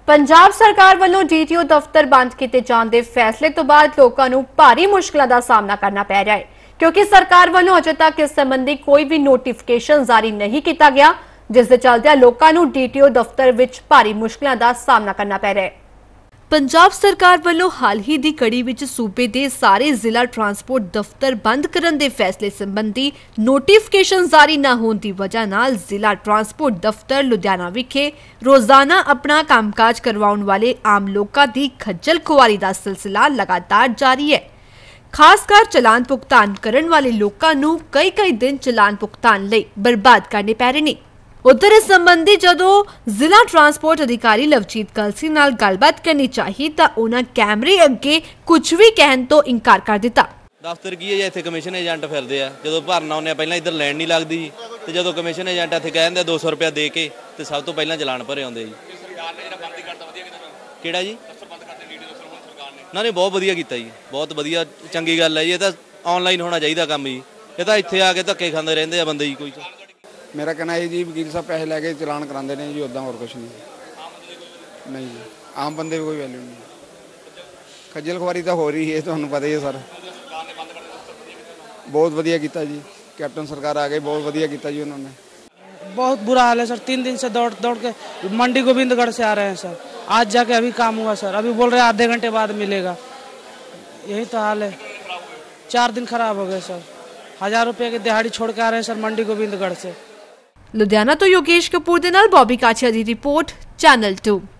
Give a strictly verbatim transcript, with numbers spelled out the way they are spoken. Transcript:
पंजाब सरकार वालों डीटीओ दफ्तर बंद किए जाने के फैसले तो बाद लोगों को भारी मुश्किलों का सामना करना पै रहा है, क्योंकि सरकार वालों अजे तक इस संबंधी कोई भी नोटिफिकेशन जारी नहीं किया गया, जिस दे चलदे लोगों को डीटीओ दफ्तर विच भारी मुश्किलों का सामना करना पै रहा है। पंजाब सरकार वालों हाल ही दी कड़ी विच सूबे दे सारे जिला ट्रांसपोर्ट दफ्तर बंद करने के फैसले संबंधी नोटिफिकेशन जारी न होने की वजह नाल जिला ट्रांसपोर्ट दफ्तर लुधियाना विखे रोजाना अपना कामकाज करवाउण वाले आम लोगों की खज्जल खुआरी का सिलसिला लगातार जारी है। खासकर चलान भुगतान करने वाले लोगों को कई कई दिन चलान भुगतान लई बर्बाद करने पै रहे हैं। उधर इस संबंधी जदों जिला ट्रांसपोर्ट अधिकारी लवजीत कलसी नाल गलबात करनी चाहिए तो उन्होंने कैमरे अगे कुछ भी कहने तो इनकार कर दिता। दफ्तर की है, इत्थे कमीशन एजेंट फिरदे आ, जदों भरना आउंदे पहलां इधर लैन नहीं लगदी ते जदों कमीशन एजेंट इत्थे कह दिंदे दो सौ रुपया दे के ते सब तो पहलां चलान भरे आउंदे जी। किहड़ा जी? ना नहीं, बहुत वधिया कीता जी, बहुत वधिया चंगी गल है जी। ये तां ऑनलाइन होना चाहिए काम जी, ये तां इत्थे आके धक्के खांदे रहिंदे आ बंदे जी। कोई मेरा कहना है जी वकील साहब पैसे लैके चलान कराते हैं जी, उदा और कुछ नहीं नहीं जी। आम बंदे भी कोई वैल्यू नहीं, खज्जल खुआरी तो हो रही है, तुहानू पता ही है सर। बहुत वधिया किया जी, कैप्टन सरकार आ गई, बहुत वधिया किया जी उन्होंने। बहुत बुरा हाल है सर, तीन दिन से दौड़ दौड़ के मंडी गोविंदगढ़ से आ रहे हैं सर, आज जाके अभी काम हुआ सर, अभी बोल रहे हैं आधे घंटे बाद मिलेगा। यही तो हाल है, चार दिन खराब हो गए सर, हजार रुपये की दिहाड़ी छोड़ के आ रहे हैं सर मंडी गोविंदगढ़ से। लुधियाना तो योगेश कपूर दे नाल बॉबी काछिया दी रिपोर्ट, चैनल टू।